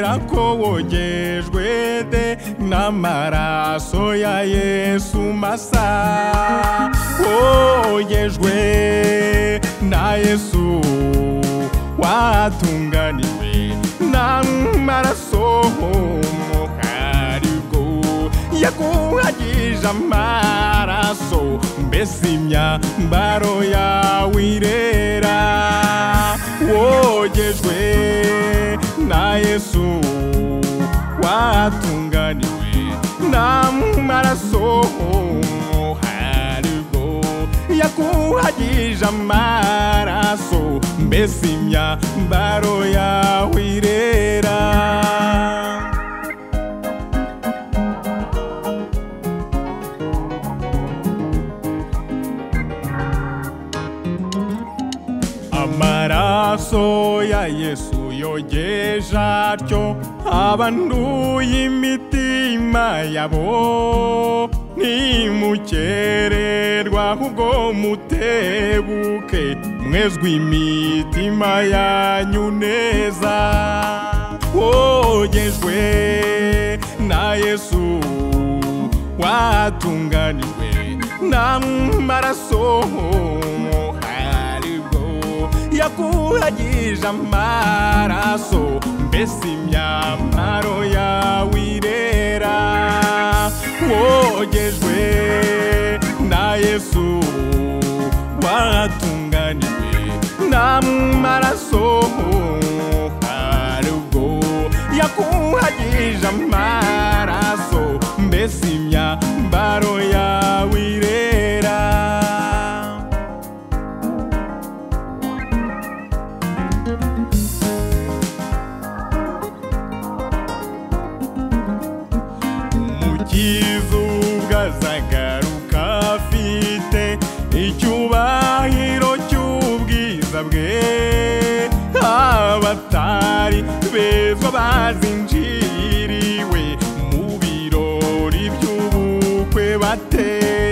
kubera ko wogejwe de n'amaraso ya Yesu masa. Wogejwe na Yesu watunganiwe n'amaraso, harubwo yakuhagij'amaraso, mbese imyambaro yawe ireraaaaaa. Wogejwe na Yesu watunganiwe n'amaraso, harubwo yakuhagij'amaraso, mbese imyambaro yawe ireraaaaaa. Amaraso ya Yesu yogeje atyo abanduye imitima yaboooo, ntimucyererwe ahubwo mutebuke, mwezwe imitima yanyu neza. Wogejwe na Yesu watunganiwe n'amaraso, yakuhagij'amaraso, mbese imyambaro yawe ireraaaaaa. Wogejwe na Yesu watunganiwe n'amaraso, harubwo yakuhagij'amaraso, mbese imyambaro yawe ireraaaaaa. Azagaruka afite icyubahiro cy'ubwiza bwe, abatari beza bazinjir'iwe mu birori by'ubukwe bate.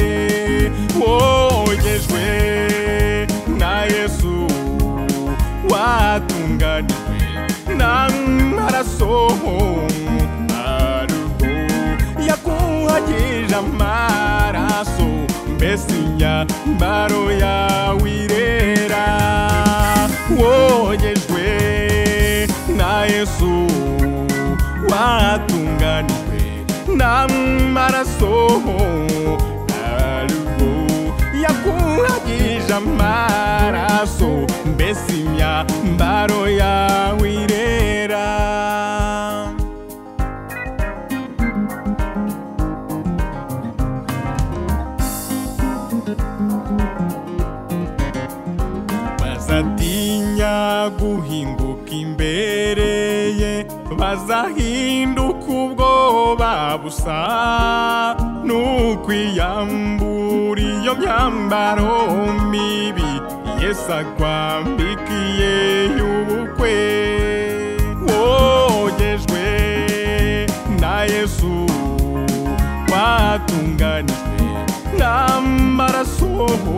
Wogejwe na Yesu watunganiwe n'amaraso, yakuhagij'amaraso, mbese imyambaro yawe ireraaaaaa. Wogejwe na Yesu watunganiwe n'amaraso, harubwo yakuhagij'amaraso, mbese imyambaro yawe ireraaaaaa. Bazatinya guhinguk'imbere ye, bazahinduka ubwoba busa n'ukwiyambura iyo myambaro mibi Yesu akwambikiye y'ubukwe. Wogejwe na Yesu watunganiwe n'amaraso,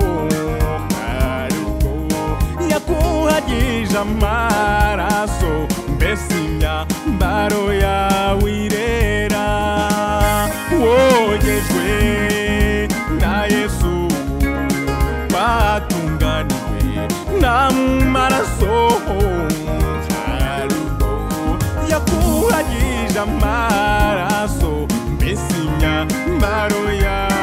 yakuhagij'amaraso, mbese imyambaro yawe ireraaaaaa. Wogejwe na Yesu watunganiwe n'amaraso, harubwo yakuhagij'amaraso, mbese imyambaro yawe